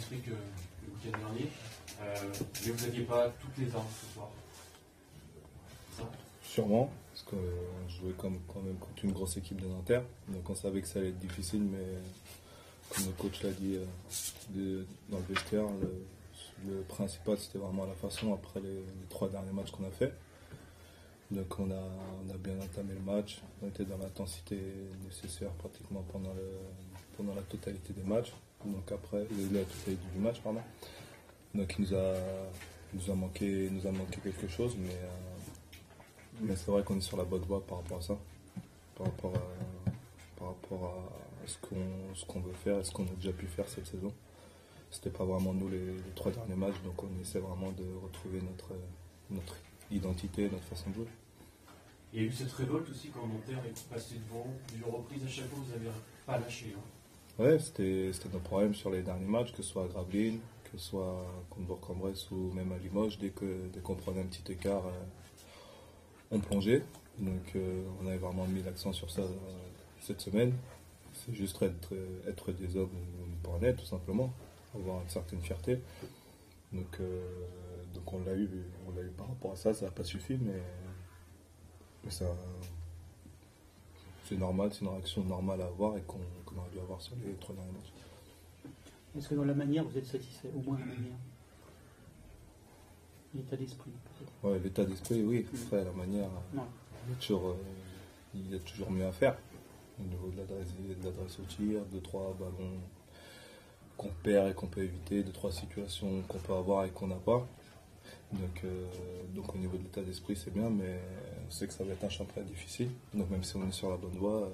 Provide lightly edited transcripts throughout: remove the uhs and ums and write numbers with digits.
d'esprit que le week-end dernier. Mais vous n'aviez pas toutes les armes ce soir. C'est ça? Sûrement, parce qu'on jouait quand même contre une grosse équipe de Nanterre. Donc on savait que ça allait être difficile, mais comme le coach l'a dit dans le vestiaire, le principal c'était vraiment la façon après les 3 derniers matchs qu'on a fait. Donc on a bien entamé le match, on était dans l'intensité nécessaire pratiquement pendant la totalité des matchs, donc après la totalité du match pardon. Donc il nous a manqué quelque chose, mais c'est vrai qu'on est sur la bonne voie par rapport à ça, par rapport à ce qu'on veut faire et ce qu'on a déjà pu faire cette saison. C'était pas vraiment nous les 3 derniers matchs, donc on essaie vraiment de retrouver notre identité, notre façon de jouer. Il y a eu cette révolte aussi quand Nanterre est passé devant, plusieurs reprises à chaque fois, vous n'avez pas lâché. Hein. Ouais, c'était notre problème sur les derniers matchs, que ce soit à Gravelines, que ce soit contre Bourg-en-Bresse ou même à Limoges, dès qu'on prenait un petit écart, on plongeait. Donc on avait vraiment mis l'accent sur ça cette semaine. C'est juste être des hommes bornais, tout simplement, avoir une certaine fierté. Donc on l'a eu par rapport à ça, ça n'a pas suffi, mais ça, c'est normal, c'est une réaction normale à avoir et qu'on aurait dû avoir sur les 3 derniers matchs. Est-ce que dans la manière, vous êtes satisfait, au moins la manière? L'état d'esprit, peut-être? Ouais, l'état d'esprit, oui. Après, la manière, il y a toujours mieux à faire. Au niveau de l'adresse au tir, 2-3 ballons qu'on perd et qu'on peut éviter, 2-3 situations qu'on peut avoir et qu'on n'a pas. Donc au niveau de l'état d'esprit, c'est bien, mais on sait que ça va être un championnat difficile. Donc même si on est sur la bonne voie,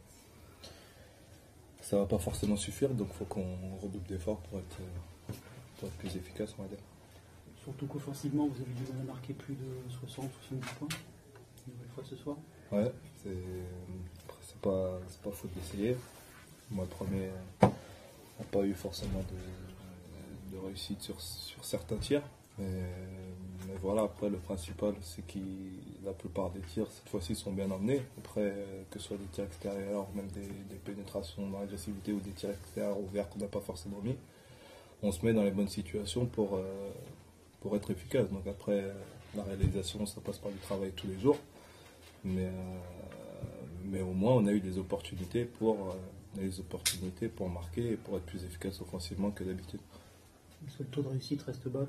ça va pas forcément suffire. Donc il faut qu'on redouble d'efforts pour être plus efficace, on va dire. Surtout qu'offensivement, vous avez dû marquer plus de 60-70 points, une nouvelle fois ce soir. Ouais, c'est pas faute d'essayer. Moi, le premier, n'a pas eu forcément de réussite sur certains tirs. Mais voilà, après le principal c'est que la plupart des tirs cette fois-ci sont bien emmenés. Après, que ce soit des tirs extérieurs, même des pénétrations dans l'agressivité ou des tirs extérieurs ouverts qu'on n'a pas forcément mis, on se met dans les bonnes situations pour être efficace. Donc après, la réalisation, ça passe par du travail tous les jours. Mais au moins on a eu des opportunités pour marquer et pour être plus efficace offensivement que d'habitude. Est-ce que le taux de réussite reste bas, 39%?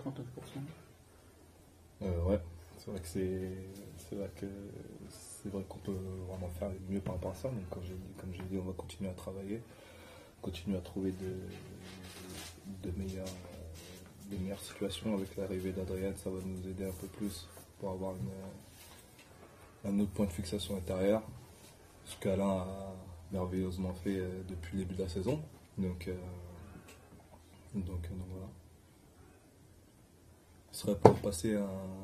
Ouais, c'est vrai qu'on peut vraiment faire mieux par rapport à ça. Donc comme j'ai dit, on va continuer à travailler, continuer à trouver de meilleures situations. Avec l'arrivée d'Adrien, ça va nous aider un peu plus pour avoir un autre point de fixation intérieure, ce qu'Alain a merveilleusement fait depuis le début de la saison. Donc voilà. Ce serait pour passer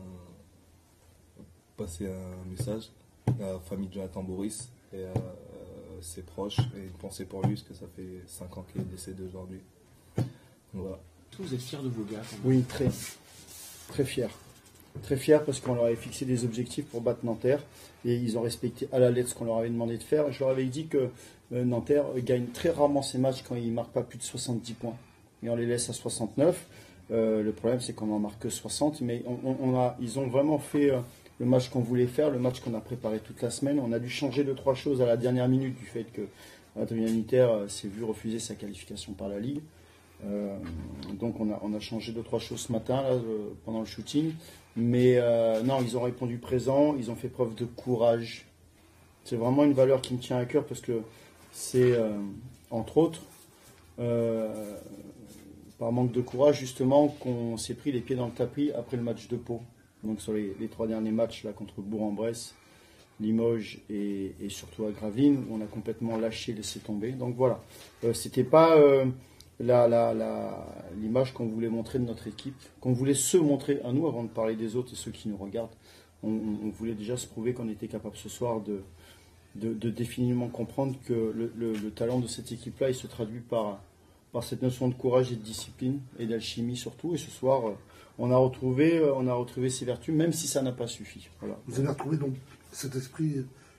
un message à la famille de Jonathan Boris et à ses proches, et une pensée pour lui, parce que ça fait 5 ans qu'il est décédé aujourd'hui. Voilà. Vous êtes fiers de vos gars? Oui, très fiers. Très fiers parce qu'on leur avait fixé des objectifs pour battre Nanterre et ils ont respecté à la lettre ce qu'on leur avait demandé de faire. Je leur avais dit que Nanterre gagne très rarement ses matchs quand ils ne marquent pas plus de 70 points. Et on les laisse à 69. Le problème, c'est qu'on n'en marque que 60. Mais ils ont vraiment fait le match qu'on voulait faire, le match qu'on a préparé toute la semaine. On a dû changer 2-3 choses à la dernière minute du fait que Adrien Nanterre s'est vu refuser sa qualification par la Ligue. Donc on a changé 2-3 choses ce matin là, pendant le shooting. Mais non, ils ont répondu présent, ils ont fait preuve de courage. C'est vraiment une valeur qui me tient à cœur parce que c'est, entre autres, par manque de courage justement qu'on s'est pris les pieds dans le tapis après le match de Pau. Donc sur les 3 derniers matchs là, contre Bourg-en-Bresse, Limoges et surtout à Gravelines, où on a complètement lâché, laissé tomber. Donc voilà, c'était pas l'image qu'on voulait montrer de notre équipe, qu'on voulait se montrer à nous avant de parler des autres et ceux qui nous regardent. On voulait déjà se prouver qu'on était capable ce soir de définitivement comprendre que le talent de cette équipe-là, il se traduit par cette notion de courage et de discipline et d'alchimie surtout. Et ce soir, on a retrouvé ces vertus, même si ça n'a pas suffi. Voilà. Vous avez retrouvé donc cet esprit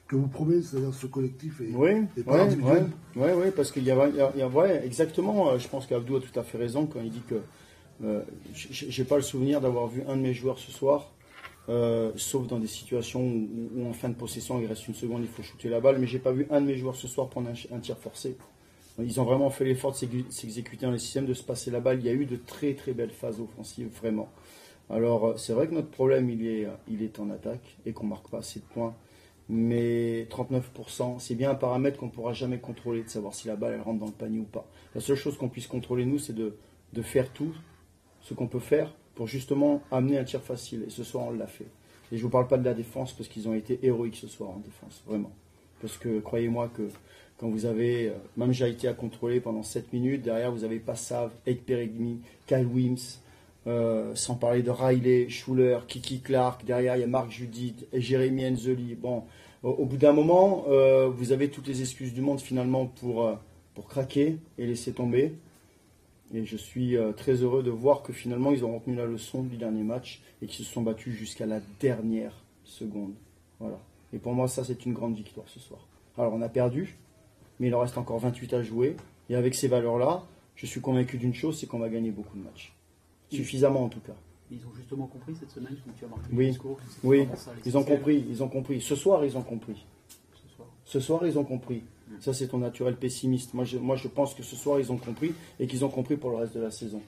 que vous prouvez, c'est-à-dire ce collectif est, Oui, est pas individuel. ouais, parce qu'il y a ouais, exactement. Je pense qu'Abdou a tout à fait raison quand il dit que j'ai pas le souvenir d'avoir vu un de mes joueurs ce soir, sauf dans des situations où en fin de possession il reste une seconde, il faut shooter la balle, mais j'ai pas vu un de mes joueurs ce soir prendre un tir forcé. Ils ont vraiment fait l'effort de s'exécuter dans les systèmes, de se passer la balle. Il y a eu de très très belles phases offensives, vraiment. Alors c'est vrai que notre problème il est en attaque et qu'on marque pas assez de points. Mais 39%, c'est bien un paramètre qu'on ne pourra jamais contrôler, de savoir si la balle elle rentre dans le panier ou pas. La seule chose qu'on puisse contrôler nous, c'est de faire tout ce qu'on peut faire pour justement amener un tir facile. Et ce soir on l'a fait. Et je ne vous parle pas de la défense parce qu'ils ont été héroïques ce soir en défense, vraiment. Parce que croyez-moi que quand vous avez, même j'ai été à contrôler pendant 7 minutes, derrière vous avez Passav, Ekperegmi, Kyle Wims, sans parler de Riley, Schuller, Kiki Clark, derrière il y a Marc Judith et Jérémy Enzeli. Bon, au bout d'un moment, vous avez toutes les excuses du monde finalement pour craquer et laisser tomber. Et je suis très heureux de voir que finalement ils ont retenu la leçon du dernier match et qu'ils se sont battus jusqu'à la dernière seconde. Voilà. Et pour moi, ça c'est une grande victoire ce soir. Alors on a perdu, mais il en reste encore 28 à jouer. Et avec ces valeurs-là, je suis convaincu d'une chose, c'est qu'on va gagner beaucoup de matchs. Suffisamment en tout cas. Ils ont justement compris cette semaine, comme tu as marqué Oui, le discours. oui, ils ont compris. Ce soir, ils ont compris. Ce soir, ils ont compris. Ça, c'est ton naturel pessimiste. Moi, je pense que ce soir, ils ont compris et qu'ils ont compris pour le reste de la saison.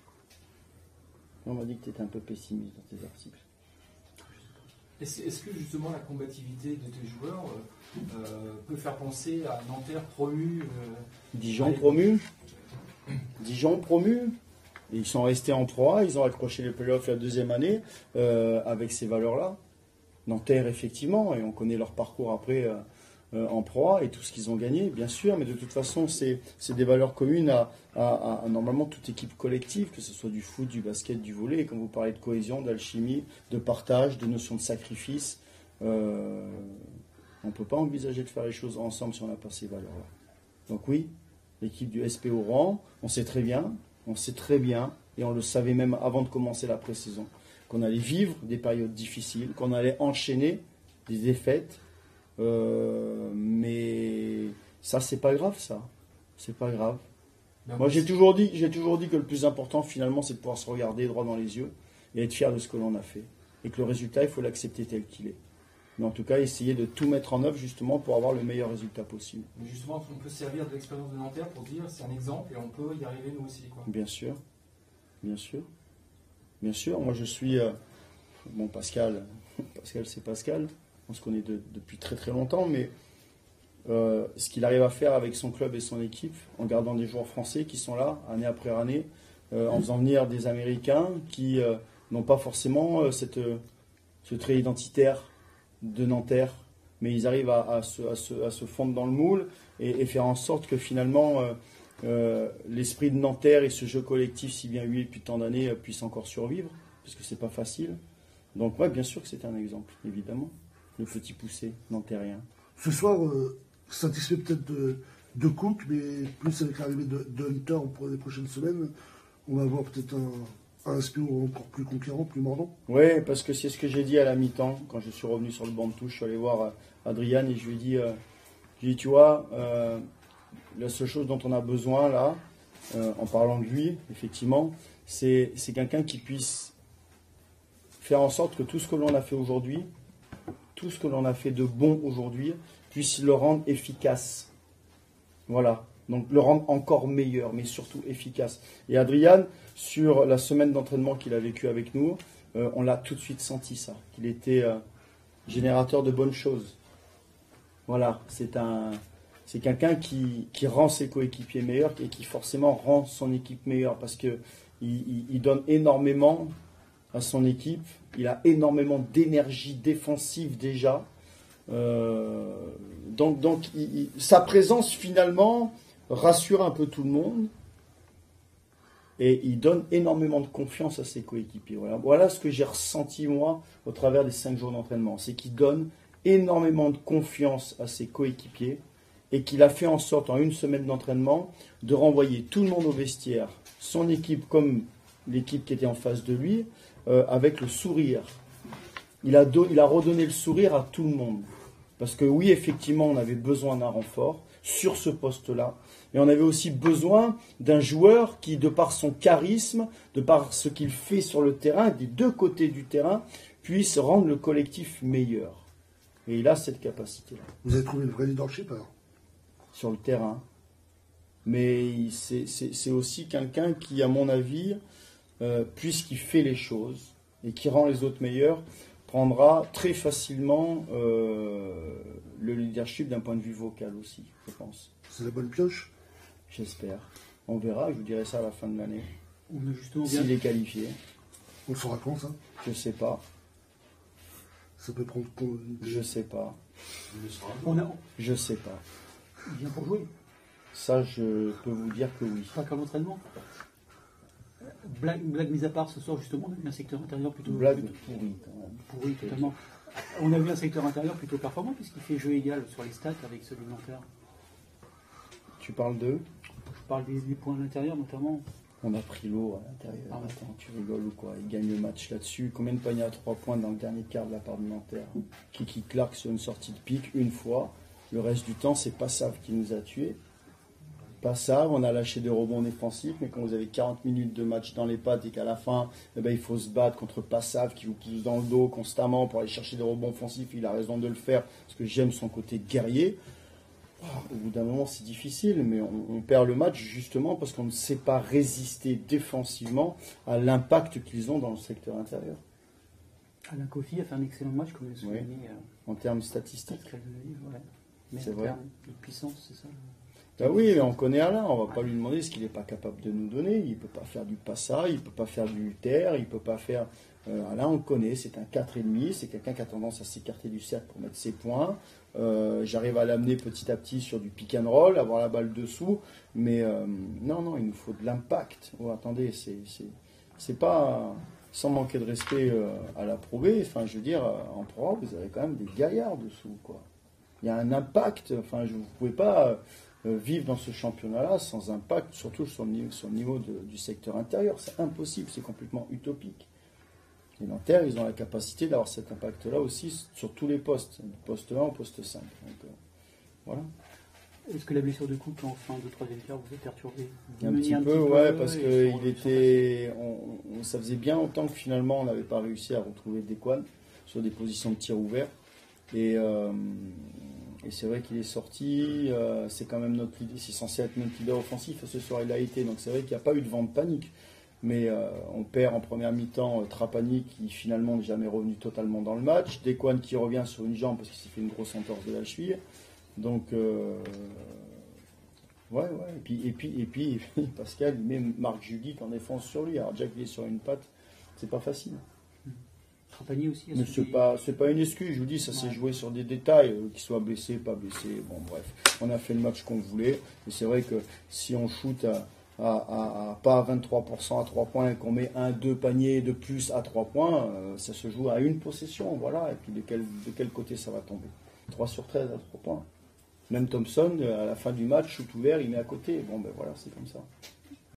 On m'a dit que tu étais un peu pessimiste dans tes articles. Est-ce que justement la combativité de tes joueurs peut faire penser à Nanterre promu Dijon promu. Dijon promu. Et ils sont restés en proie, ils ont accroché les playoffs la deuxième année avec ces valeurs-là. Nanterre, effectivement, et on connaît leur parcours après en proie et tout ce qu'ils ont gagné, bien sûr, mais de toute façon, c'est des valeurs communes à normalement toute équipe collective, que ce soit du foot, du basket, du volley. Et quand vous parlez de cohésion, d'alchimie, de partage, de notion de sacrifice, on ne peut pas envisager de faire les choses ensemble si on n'a pas ces valeurs-là. Donc oui, l'équipe du SP Oran, on sait très bien, et on le savait même avant de commencer la pré-saison, qu'on allait vivre des périodes difficiles, qu'on allait enchaîner des défaites, mais ça, c'est pas grave, ça. C'est pas grave. Moi, j'ai toujours dit que le plus important, finalement, c'est de pouvoir se regarder droit dans les yeux et être fier de ce que l'on a fait. Et que le résultat, il faut l'accepter tel qu'il est. Mais en tout cas, essayer de tout mettre en œuvre, justement, pour avoir le meilleur résultat possible. Mais justement, on peut se servir de l'expérience de Nanterre pour dire c'est un exemple et on peut y arriver nous aussi, quoi. Bien sûr. Moi, je suis... bon, Pascal, c'est Pascal. On se connaît depuis très très longtemps, mais ce qu'il arrive à faire avec son club et son équipe, en gardant des joueurs français qui sont là, année après année, en faisant venir des Américains qui n'ont pas forcément ce trait identitaire de Nanterre, mais ils arrivent à se fondre dans le moule et faire en sorte que finalement l'esprit de Nanterre et ce jeu collectif si bien huilé depuis tant d'années puisse encore survivre, parce que c'est pas facile. Donc ouais, bien sûr que c'est un exemple, évidemment, le petit poussé nantérien. Ce soir, satisfait peut-être de Cook, mais plus avec l'arrivée de Hunter pour les prochaines semaines, on va avoir peut-être un SPO encore plus conquérant, plus mordant. Oui, parce que c'est ce que j'ai dit à la mi-temps, quand je suis revenu sur le banc de touche, je suis allé voir Adrian et je lui ai dit, tu vois, la seule chose dont on a besoin là, en parlant de lui, effectivement, c'est quelqu'un qui puisse faire en sorte que tout ce que l'on a fait aujourd'hui, tout ce que l'on a fait de bon aujourd'hui, puisse le rendre efficace. Voilà. Donc le rendre encore meilleur, mais surtout efficace. Et Adrian, sur la semaine d'entraînement qu'il a vécu avec nous, on l'a tout de suite senti ça, qu'il était générateur de bonnes choses. Voilà, c'est quelqu'un qui rend ses coéquipiers meilleurs et qui forcément rend son équipe meilleure parce qu'il donne énormément à son équipe, il a énormément d'énergie défensive déjà. Donc sa présence finalement rassure un peu tout le monde et il donne énormément de confiance à ses coéquipiers. Voilà ce que j'ai ressenti moi au travers des 5 jours d'entraînement, c'est qu'il donne énormément de confiance à ses coéquipiers et qu'il a fait en sorte en une semaine d'entraînement de renvoyer tout le monde au vestiaire, son équipe comme l'équipe qui était en face de lui, avec le sourire. Il a redonné le sourire à tout le monde. Parce que oui, effectivement, on avait besoin d'un renfort sur ce poste-là. Et on avait aussi besoin d'un joueur qui, de par son charisme, de par ce qu'il fait sur le terrain, des deux côtés du terrain, puisse rendre le collectif meilleur. Et il a cette capacité-là. Vous avez trouvé le vrai leadership alors? Sur le terrain. Mais c'est aussi quelqu'un qui, à mon avis, puisqu'il fait les choses et qui rend les autres meilleurs, prendra très facilement le leadership d'un point de vue vocal aussi, je pense. C'est la bonne pioche? J'espère. On verra, je vous dirai ça à la fin de l'année. On a justement bien. S'il est qualifié, On le saura quand, ça? je sais pas. Ça peut prendre... Je sais pas. Il le sera. Je sais pas. Il vient pour jouer, Ça, je peux vous dire que oui. pas qu'à l'entraînement. Blague mise à part, ce soir justement, on a vu un secteur intérieur plutôt Blague plutôt- pourrie, quand même. pourri totalement. On a vu un secteur intérieur plutôt performant puisqu'il fait jeu égal sur les stats avec celui de Nanterre. Tu parles d'eux? Je parle des points à l'intérieur notamment. On a pris l'eau à l'intérieur. Ah ouais. Attends, tu rigoles ou quoi? Ils gagnent le match là-dessus. Combien de paniers à 3 points dans le dernier quart de la part de Nanterre? Kiki Clark sur une sortie de pique une fois. Le reste du temps, c'est Passav qui nous a tués. Passav, on a lâché des rebonds défensifs, mais quand vous avez 40 minutes de match dans les pattes et qu'à la fin, eh ben, il faut se battre contre Passav qui vous pousse dans le dos constamment pour aller chercher des rebonds offensifs, il a raison de le faire parce que j'aime son côté guerrier. Au bout d'un moment, c'est difficile, mais on perd le match justement parce qu'on ne sait pas résister défensivement à l'impact qu'ils ont dans le secteur intérieur, Alain Kofi a fait un excellent match, comme le soulignait en termes statistiques. Pascal Delisle, ouais. Mais C'est en vrai. termes de puissance, c'est ça. Ben oui, mais on connaît Alain, on va pas lui demander ce qu'il n'est pas capable de nous donner. Il peut pas faire du passa, il peut pas faire du terre, il peut pas faire... Alain, on le connaît, c'est un 4,5, c'est quelqu'un qui a tendance à s'écarter du cercle pour mettre ses points. J'arrive à l'amener petit à petit sur du pick and roll, avoir la balle dessous, mais non, il nous faut de l'impact. Oh, attendez, c'est pas... Sans manquer de respect à la Pro B, enfin, je veux dire, en Pro A, vous avez quand même des gaillards dessous, quoi. Il y a un impact, enfin, vous ne pouvez pas vivre dans ce championnat-là sans impact, surtout sur le niveau du secteur intérieur. C'est impossible, c'est complètement utopique. Les Nanterre, ils ont la capacité d'avoir cet impact-là aussi sur tous les postes, du poste 1 au poste 5. Donc, voilà. Est-ce que la blessure de Cook en fin de troisième quart vous a perturbé? Un petit peu, ouais, parce que il était, ça faisait bien longtemps que finalement on n'avait pas réussi à retrouver Desquan sur des positions de tir ouvert. Et c'est vrai qu'il est sorti, c'est quand même notre leader, c'est censé être notre leader offensif, ce soir il a été, donc c'est vrai qu'il n'y a pas eu de vent de panique. Mais on perd en première mi-temps Trapani qui finalement n'est jamais revenu totalement dans le match, Desquan qui revient sur une jambe parce qu'il s'est fait une grosse entorse de la cheville. Donc, ouais. Et puis Pascal, il met Marc Judic en défense sur lui. Alors, Jack, il est sur une patte, c'est pas facile. Trapani aussi. Mais c'est pas une excuse, je vous dis, ça s'est joué sur des détails, qu'il soit blessé, pas blessé. Bon, bref, on a fait le match qu'on voulait. Et c'est vrai que si on shoot pas à 23% à 3 points et qu'on met 1-2 paniers de plus à 3 points, ça se joue à une possession, voilà. Et puis de quel côté ça va tomber? 3 sur 13 à 3 points. Même Thompson, à la fin du match, shoot ouvert, il met à côté. Bon, ben voilà, c'est comme ça.